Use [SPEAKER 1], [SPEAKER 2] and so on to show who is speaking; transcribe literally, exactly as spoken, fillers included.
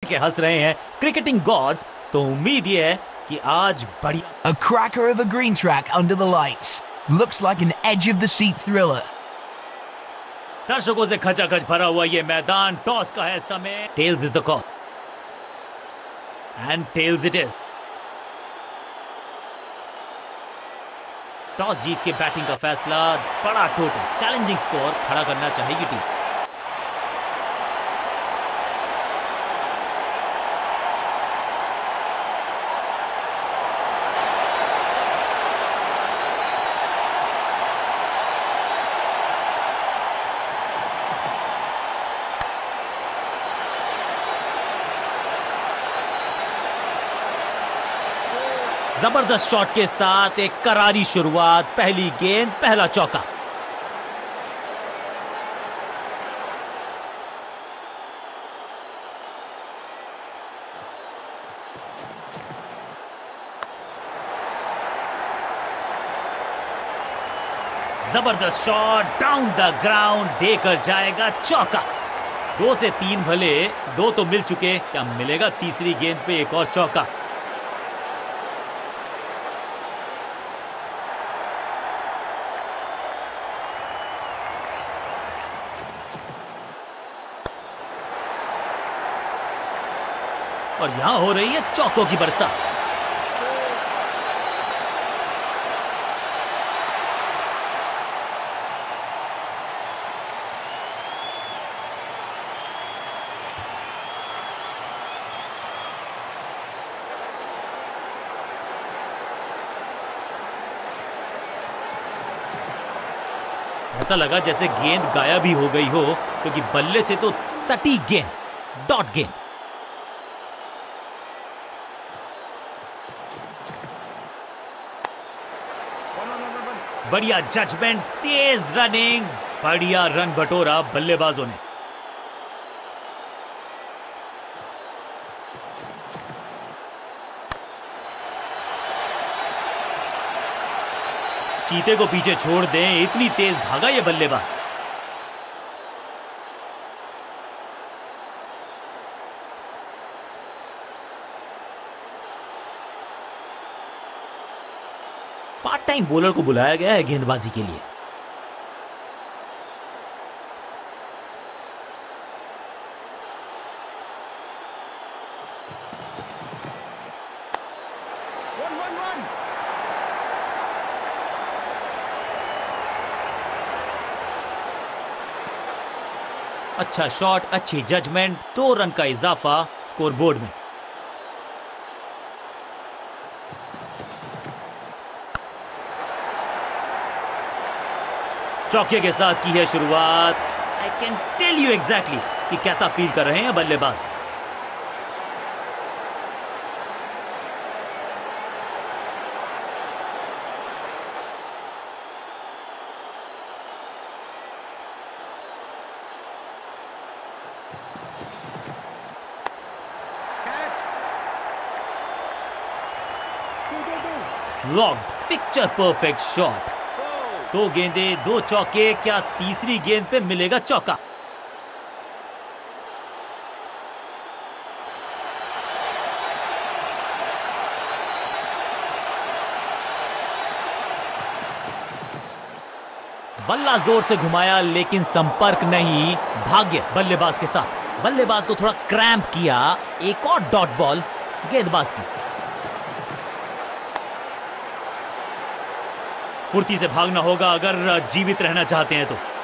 [SPEAKER 1] के हंस रहे हैं क्रिकेटिंग गॉड्स, तो उम्मीद ये है कि आज बढ़िया।
[SPEAKER 2] A cracker of a green track under the lights. Looks like an edge of the seat thriller.
[SPEAKER 1] दर्शकों से खचाखच भरा हुआ ये मैदान, टॉस का है समय। Tails is the call and tails it is. Toss जीत के बैटिंग का फैसला, बड़ा टोटल चैलेंजिंग स्कोर खड़ा करना चाहेगी टीम। जबरदस्त शॉट के साथ एक करारी शुरुआत, पहली गेंद पहला चौका। जबरदस्त शॉट डाउन द ग्राउंड, देकर जाएगा चौका। दो से तीन भले, दो तो मिल चुके, क्या मिलेगा तीसरी गेंद पे एक और चौका। और यहां हो रही है चौकों की बरसात। ऐसा लगा जैसे गेंद गायब ही हो गई हो, क्योंकि बल्ले से तो सटी गेंद, डॉट गेंद। बढ़िया जजमेंट, तेज रनिंग, बढ़िया रन बटोरा बल्लेबाजों ने। चीते को पीछे छोड़ दें, इतनी तेज भागा ये बल्लेबाज। पार्ट टाइम बॉलर को बुलाया गया है गेंदबाजी के लिए।
[SPEAKER 3] Run, run, run.
[SPEAKER 1] अच्छा शॉट, अच्छी जजमेंट, दो रन का इजाफा स्कोरबोर्ड में। चौके के साथ की है शुरुआत। I can tell you exactly कि कैसा फील कर रहे हैं बल्लेबाज।
[SPEAKER 3] Catch. Two, two, two.
[SPEAKER 1] Flogged, picture perfect shot.
[SPEAKER 3] Four.
[SPEAKER 1] दो गेंदे, दो चौके, क्या तीसरी गेंद पे मिलेगा चौका। बल्ला जोर से घुमाया, लेकिन संपर्क नहीं। भाग्य बल्लेबाज के साथ, बल्लेबाज को थोड़ा क्रैम्प किया। एक और डॉट बॉल गेंदबाज की। फुर्ती से भागना होगा अगर जीवित रहना चाहते हैं तो।